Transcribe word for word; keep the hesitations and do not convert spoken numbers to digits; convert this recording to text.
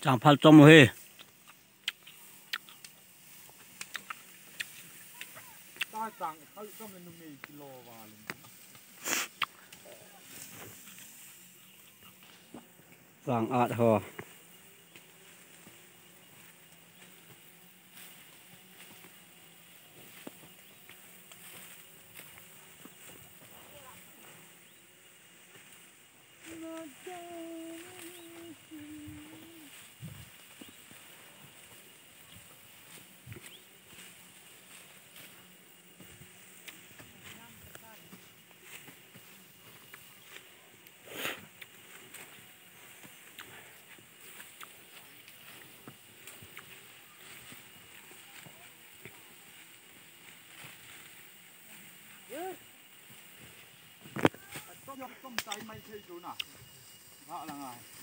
Chẳng phải trong hơi. Ta chẳngเขาต้องเป็นมีกิโลวาเลย Vàng ạt hò. ต้มต้มใจไม่ใช่ดูน่ะเพราะอะไร